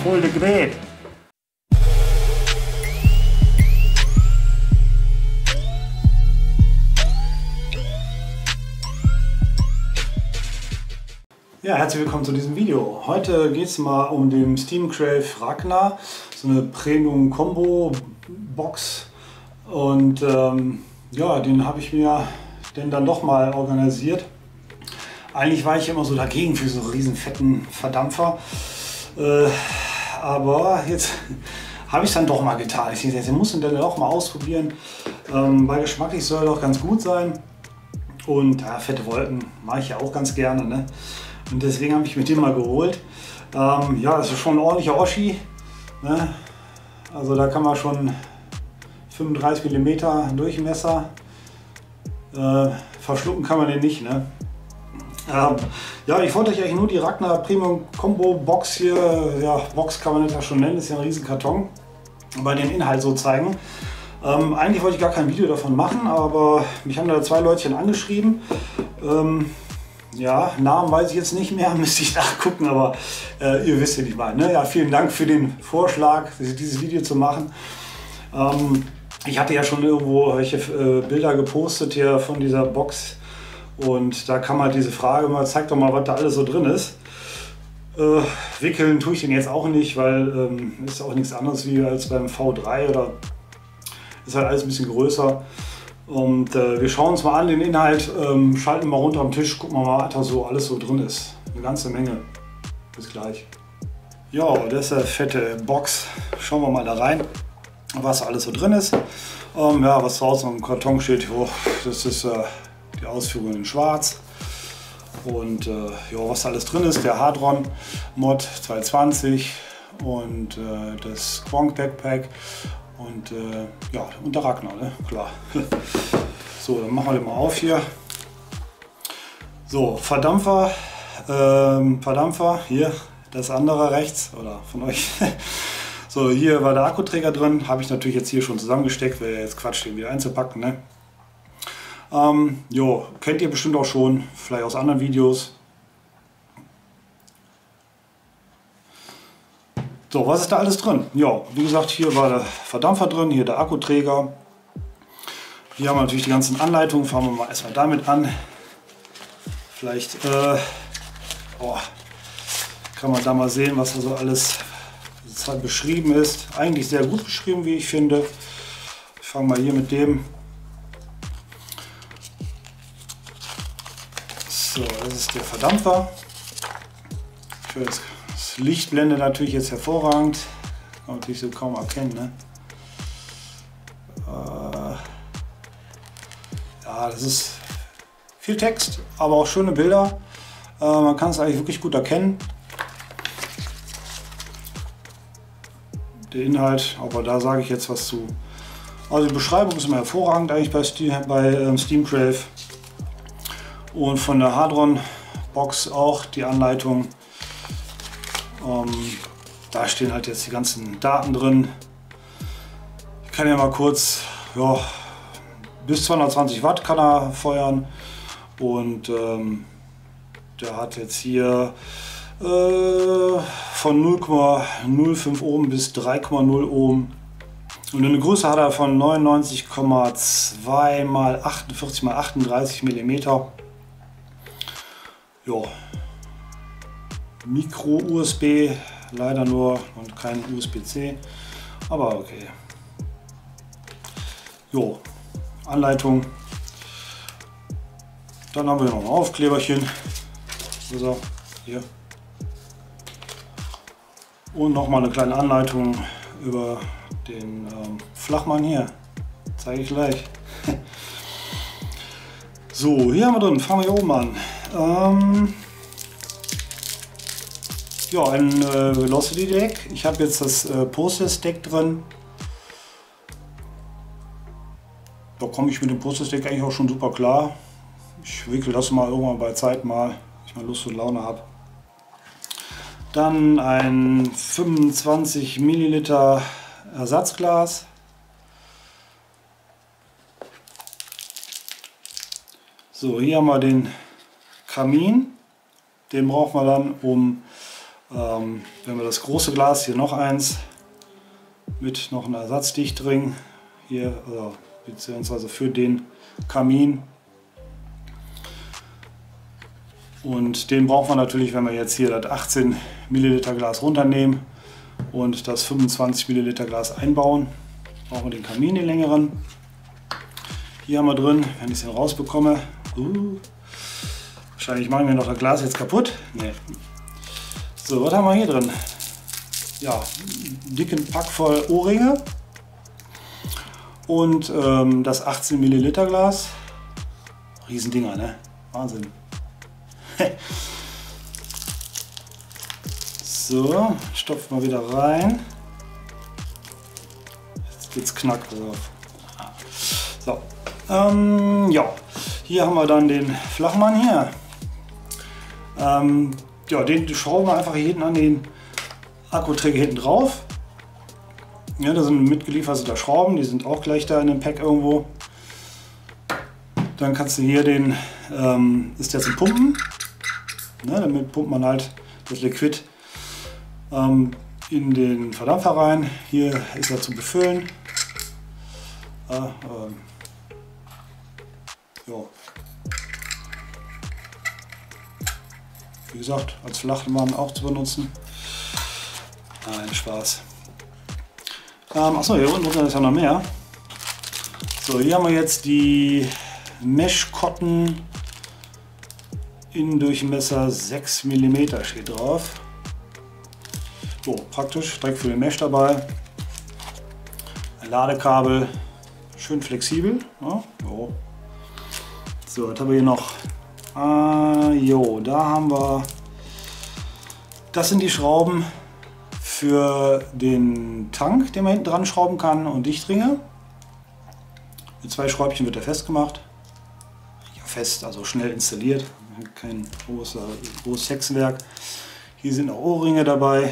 voll de Gerät. Ja, herzlich willkommen zu diesem Video. Heute geht es mal um den Steamcrave Ragnar, so eine Premium Combo Box, und ja, den habe ich mir dann doch mal organisiert. Eigentlich war ich immer so dagegen für so riesen fetten Verdampfer, aber jetzt habe ich es dann doch mal getan. Ich denke, ich muss ihn dann doch mal ausprobieren, weil geschmacklich soll er doch ganz gut sein, und ja, fette Wolken mache ich ja auch ganz gerne, ne? Und deswegen habe ich mir den mal geholt. Ja, das ist schon ein ordentlicher Oschi, ne? Also da kann man schon 35 mm Durchmesser, verschlucken kann man den nicht, ne? Ja, ich wollte euch eigentlich nur die Ragnar Premium Combo Box hier, ja, Box kann man das ja schon nennen, ist ja ein riesen Karton, bei den Inhalt so zeigen. Eigentlich wollte ich gar kein Video davon machen, aber mich haben da zwei Leutchen angeschrieben. Ja, Namen weiß ich jetzt nicht mehr, müsste ich nachgucken, aber ihr wisst ja nicht mal. Ne? Ja, vielen Dank für den Vorschlag, dieses Video zu machen. Ich hatte ja schon irgendwo welche Bilder gepostet hier von dieser Box, und da kam halt diese Frage mal, zeig doch mal, was da alles so drin ist. Wickeln tue ich den jetzt auch nicht, weil ist auch nichts anderes wie als beim V3, oder ist halt alles ein bisschen größer. Und wir schauen uns mal an den Inhalt, schalten mal runter am Tisch, gucken wir mal, was da so alles so drin ist. Eine ganze Menge. Bis gleich. Ja, das ist eine fette Box. Schauen wir mal da rein, was alles so drin ist. Ja, was draußen im Karton steht, oh, das ist die Ausführung in schwarz. Und ja, was da alles drin ist, der Hadron Mod 220 und das Squonk Backpack. Und ja, und der Ragnar, ne? Klar. So, dann machen wir den mal auf hier. So, Verdampfer, Verdampfer, hier, das andere rechts, oder von euch. So, hier war der Akkuträger drin, habe ich natürlich jetzt hier schon zusammengesteckt, wäre jetzt Quatsch, den wieder einzupacken, ne? Jo, kennt ihr bestimmt auch schon, vielleicht aus anderen Videos. So, was ist da alles drin? Ja, wie gesagt, hier war der Verdampfer drin, hier der Akkuträger. Hier haben wir natürlich die ganzen Anleitungen. Fangen wir mal erstmal damit an. Vielleicht kann man da mal sehen, was da so alles beschrieben ist. Eigentlich sehr gut beschrieben, wie ich finde. Ich fange mal hier mit dem. So, das ist der Verdampfer. Das Licht blendet natürlich jetzt hervorragend. Kann man natürlich so kaum erkennen, ne? Ja, das ist viel Text, aber auch schöne Bilder. Man kann es eigentlich wirklich gut erkennen. Der Inhalt, aber da sage ich jetzt was zu. Also die Beschreibung ist immer hervorragend eigentlich bei Steamcrave. Und von der Hadron Box auch die Anleitung. Da stehen halt jetzt die ganzen Daten drin. Ich kann ja mal kurz, ja, bis 220 Watt kann er feuern, und der hat jetzt hier von 0,05 Ohm bis 3,0 Ohm, und eine Größe hat er von 99,2 mal 48 mal 38 mm. Jo. Micro-USB, leider nur, und kein USB-C, aber okay. Jo, Anleitung. Dann haben wir noch ein Aufkleberchen. So, hier. Und noch mal eine kleine Anleitung über den Flachmann hier. Zeige ich gleich. So, hier haben wir drin, fangen wir hier oben an. Ja, ein Velocity Deck. Ich habe jetzt das Process Deck drin. Da komme ich mit dem Process Deck eigentlich auch schon super klar. Ich wickel das mal irgendwann bei Zeit mal, wenn ich mal Lust und Laune habe. Dann ein 25 Milliliter Ersatzglas. So, hier haben wir den Kamin. Den brauchen wir dann, um Wenn wir das große Glas, hier noch eins mit noch einem Ersatzdichtring hier, beziehungsweise für den Kamin. Und den braucht man natürlich, wenn wir jetzt hier das 18 Milliliter Glas runternehmen und das 25 Milliliter Glas einbauen. Brauchen wir den Kamin, den längeren. Hier haben wir drin, wenn ich es rausbekomme. Wahrscheinlich machen wir noch das Glas jetzt kaputt. Nee. So, was haben wir hier drin? Ja, einen dicken Pack voll Ohrringe und das 18 Milliliter Glas. Riesendinger, ne? Wahnsinn. So, stopfen wir wieder rein. Jetzt geht's knack drauf. So, ja, hier haben wir dann den Flachmann hier. Ja, den schrauben wir einfach hier hinten an den Akkuträger hinten drauf. Ja, da sind mitgelieferte Schrauben, die sind auch gleich da in dem Pack irgendwo. Dann kannst du hier den, ist der zum Pumpen. Ne, damit pumpt man halt das Liquid in den Verdampfer rein. Hier ist er zum Befüllen. Ja. Wie gesagt, als Flachmann auch zu benutzen. Nein, Spaß. Achso, hier unten ist ja noch mehr. So, hier haben wir jetzt die Mesh Cotton Innendurchmesser 6 mm steht drauf. So, praktisch, direkt für den Mesh dabei. Ein Ladekabel, schön flexibel. Ja, so. So, was haben wir hier noch? Da haben wir, das sind die Schrauben für den Tank, den man hinten dran schrauben kann, und Dichtringe. Mit 2 Schräubchen wird er festgemacht. Ja, fest, also schnell installiert. Kein großes Hexenwerk. Hier sind auch Ohrringe dabei.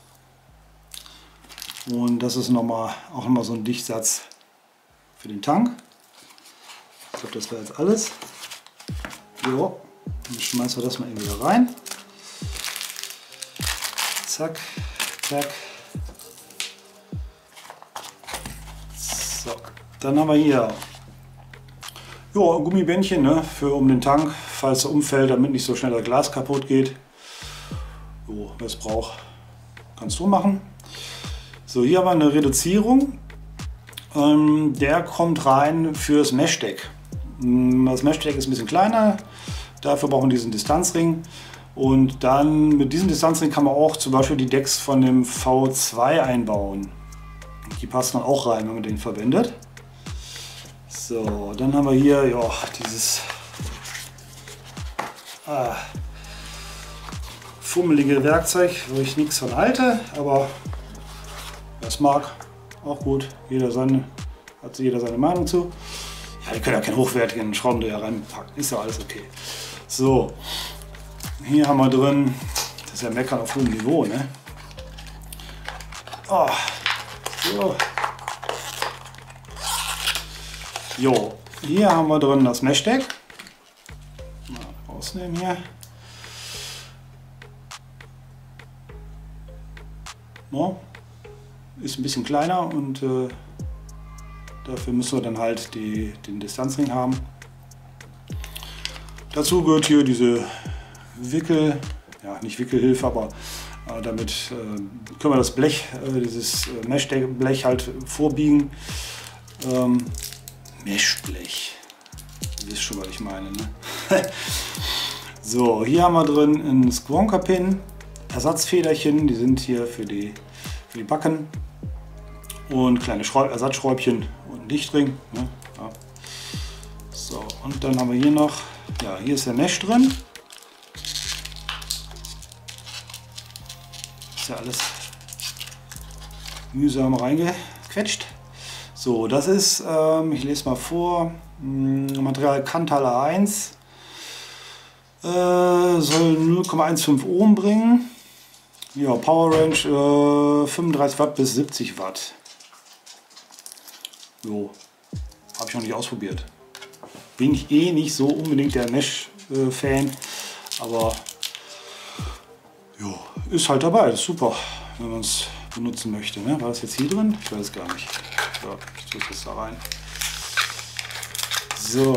Und das ist auch nochmal so ein Dichtsatz für den Tank. Ich glaube, das wäre jetzt alles. Jo, dann schmeißen wir das mal eben wieder rein. Zack, zack. So, dann haben wir hier ein Gummibändchen, ne, um den Tank, falls er umfällt, damit nicht so schnell das Glas kaputt geht. Jo, wer es braucht, kannst du machen. So, hier haben wir eine Reduzierung. Der kommt rein fürs Meshdeck. Das Meshdeck ist ein bisschen kleiner, dafür brauchen wir diesen Distanzring. Und dann mit diesem Distanzring kann man auch zum Beispiel die Decks von dem V2 einbauen. Die passen dann auch rein, wenn man den verwendet. So, dann haben wir hier dieses fummelige Werkzeug, wo ich nichts von halte, aber das mag auch gut. Hat jeder seine Meinung zu. Ja, ihr könnt ja keinen hochwertigen Schraubendreher reinpacken, ist ja alles okay. So, hier haben wir drin, das ist ja Meckern auf hohem Niveau, ne? Oh, so. Jo, hier haben wir drin das Meshdeck. Mal rausnehmen hier. No. Ist ein bisschen kleiner und dafür müssen wir dann halt den Distanzring haben. Dazu gehört hier diese nicht Wickelhilfe, aber damit können wir das Blech, dieses Meshblech halt vorbiegen. Meshblech, ihr wisst schon, was ich meine, ne? So, hier haben wir drin ein Squonker-Pin, Ersatzfederchen, die sind hier für die Backen, und kleine Ersatzschräubchen und ein Dichtring. Ne? Ja. So, und dann haben wir hier noch, hier ist der Mesh drin. Ist ja alles mühsam reingequetscht. So, das ist, ich lese mal vor, Material Kanthal A1, soll 0,15 Ohm bringen. Ja, Power Range 35 Watt bis 70 Watt. So, habe ich noch nicht ausprobiert. Bin ich nicht so unbedingt der Mesh-Fan, aber jo, ist halt dabei. Das ist super, wenn man es benutzen möchte. Ne? War das jetzt hier drin? Ich weiß es gar nicht. So, ich tue es da rein. So.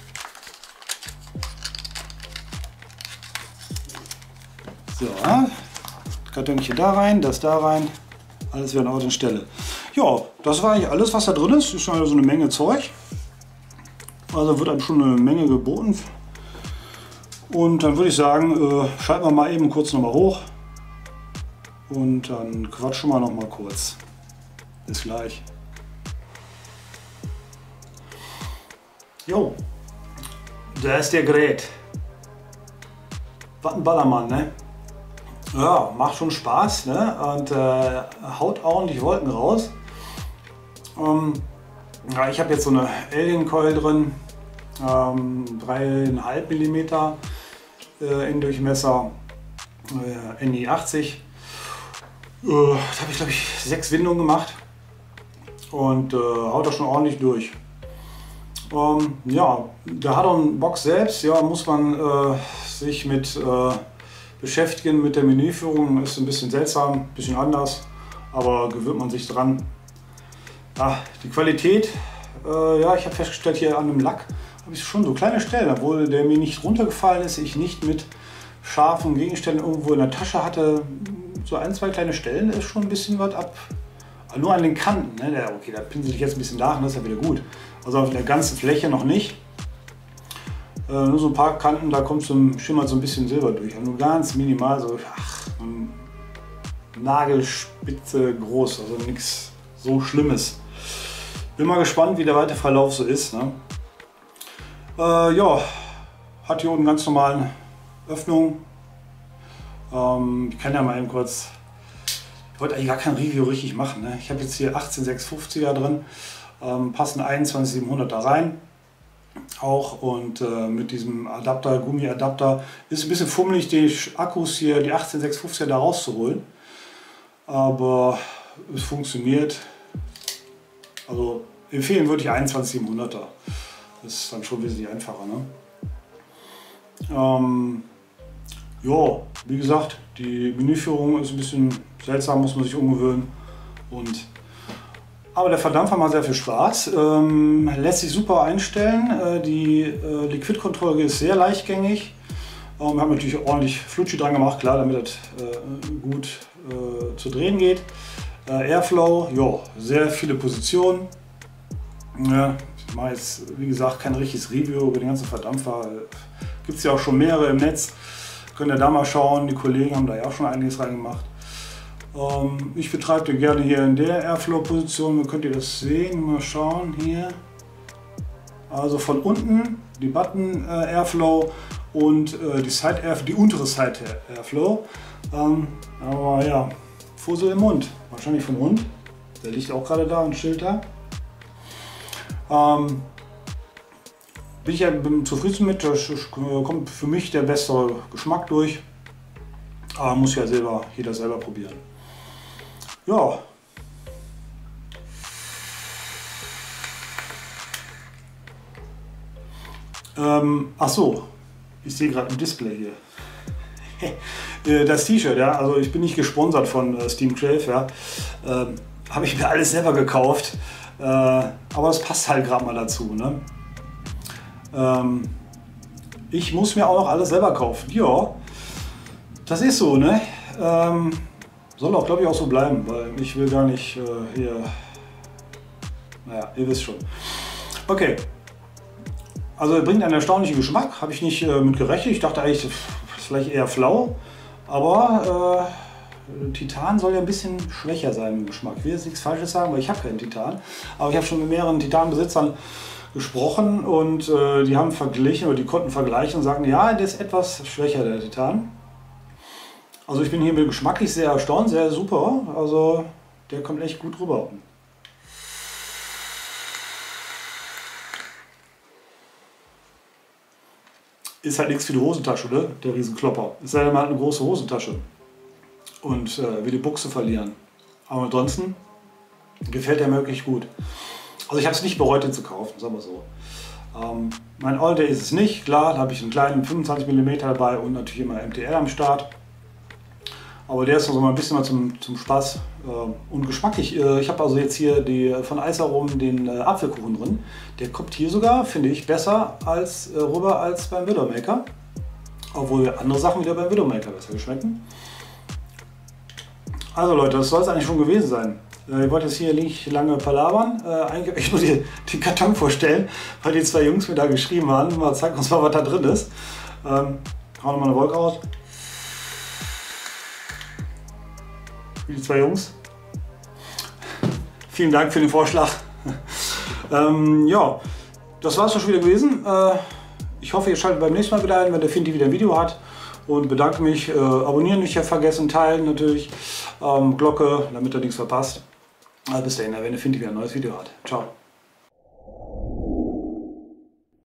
So, Kartönchen da rein, das da rein. Alles wieder an Ort und Stelle. Ja, das war eigentlich alles, was da drin ist. Ist also eine Menge Zeug. Also wird einem schon eine Menge geboten. Und dann würde ich sagen, schalten wir mal eben kurz nochmal hoch. Und dann quatschen wir nochmal kurz. Bis gleich. Jo, da ist der Gerät. Was ein Ballermann, ne? Ja, macht schon Spaß, ne? Und haut ordentlich Wolken raus. Ja, ich habe jetzt so eine Alien Coil drin, 3,5 mm in Durchmesser, NI 80. Da habe ich, glaube ich, 6 Windungen gemacht und haut das schon ordentlich durch. Ja, der Hadron-Box selbst, ja, muss man sich mit beschäftigen mit der Menüführung. Ist ein bisschen seltsam, ein bisschen anders, aber gewöhnt man sich dran. Ja, die Qualität, ja, ich habe festgestellt, hier an dem Lack habe ich schon so kleine Stellen, obwohl der mir nicht runtergefallen ist, ich nicht mit scharfen Gegenständen irgendwo in der Tasche hatte. So ein, zwei kleine Stellen, ist schon ein bisschen was ab. Aber nur an den Kanten, ne? Okay, da pinsel ich jetzt ein bisschen nach und das ist ja wieder gut. Also auf der ganzen Fläche noch nicht. Nur so ein paar Kanten, da kommt schimmert so ein bisschen Silber durch. Also nur ganz minimal, so Nagelspitze groß, also nichts so Schlimmes. Bin mal gespannt, wie der weitere Verlauf so ist. Ne? Ja, hat hier unten ganz normalen Öffnungen. Ich kann ja mal eben kurz, ich wollte eigentlich gar kein Review richtig machen. Ne? Ich habe jetzt hier 18650er drin, passen 21700 da rein. Auch und mit diesem Adapter, Gummiadapter, ist ein bisschen fummelig, die Akkus hier, die 18650er da rauszuholen. Aber es funktioniert. Also empfehlen würde ich 21700er. Das ist dann schon wesentlich einfacher. Ne? Ja, wie gesagt, die Menüführung ist ein bisschen seltsam, muss man sich umgewöhnen. Aber der Verdampfer macht sehr viel Spaß, lässt sich super einstellen, die Liquid-Control ist sehr leichtgängig. Wir haben natürlich ordentlich Flutschi dran gemacht, klar, damit es gut zu drehen geht. Airflow, ja, sehr viele Positionen. Ja, ich mache jetzt, wie gesagt, kein richtiges Review über den ganzen Verdampfer. Gibt es ja auch schon mehrere im Netz. Könnt ihr da mal schauen, die Kollegen haben da ja auch schon einiges reingemacht. Ich betreibe den gerne hier in der Airflow-Position, könnt ihr das sehen, mal schauen hier. Also von unten die Button Airflow und die Side Airflow, die untere Side Airflow. Aber ja, Fussel im Mund, wahrscheinlich vom Hund. Der liegt auch gerade da und chillt da. Bin ich ja zufrieden mit, da kommt für mich der bessere Geschmack durch. Aber muss ja jeder selber probieren. Ja. Ach so, ich sehe gerade ein Display hier. Das T-Shirt, ja, also ich bin nicht gesponsert von Steam Crave, ja. Habe ich mir alles selber gekauft, aber es passt halt gerade mal dazu, ne? Ich muss mir auch noch alles selber kaufen, ja. Das ist so, ne? Soll auch, glaube ich, auch so bleiben, weil ich will gar nicht hier. Naja, ihr wisst schon. Okay. Also er bringt einen erstaunlichen Geschmack, habe ich nicht mit gerechnet. Ich dachte eigentlich, das ist vielleicht eher flau. Aber Titan soll ja ein bisschen schwächer sein im Geschmack. Ich will jetzt nichts Falsches sagen, weil ich habe keinen Titan. Aber ich habe schon mit mehreren Titanbesitzern gesprochen und die haben verglichen oder die konnten vergleichen und sagen, ja, der ist etwas schwächer, der Titan. Also ich bin hier mit geschmacklich sehr erstaunt, sehr super. Also der kommt echt gut rüber. Ist halt nichts für die Hosentasche, ne? Der Riesenklopper. Es sei denn, man hat eine große Hosentasche und will die Buchse verlieren. Aber ansonsten gefällt der mir wirklich gut. Also ich habe es nicht bereut, den zu kaufen, sagen wir so. Mein All-Day ist es nicht. Klar, da habe ich einen kleinen 25 mm dabei und natürlich immer MTL am Start. Aber der ist noch so mal ein bisschen mal zum Spaß und geschmacklich. Ich habe also jetzt hier von Eisaromen den Apfelkuchen drin. Der kommt hier sogar, finde ich, besser rüber als beim Widowmaker. Obwohl andere Sachen wieder beim Widowmaker besser schmecken. Also Leute, das soll es eigentlich schon gewesen sein. Ich wollte jetzt hier nicht lange palabern, eigentlich nur den Karton vorstellen, weil die zwei Jungs mir da geschrieben haben. Mal zeig uns mal, was da drin ist. Hauen wir mal eine Wolke raus. Wie die zwei Jungs. Vielen Dank für den Vorschlag. Ja, das war es schon wieder gewesen. Ich hoffe, ihr schaltet beim nächsten Mal wieder ein, wenn der Finti wieder ein Video hat. Und bedanke mich. Abonnieren nicht vergessen, teilen natürlich. Glocke, damit ihr nichts verpasst. Bis dahin, wenn der Finti wieder ein neues Video hat. Ciao.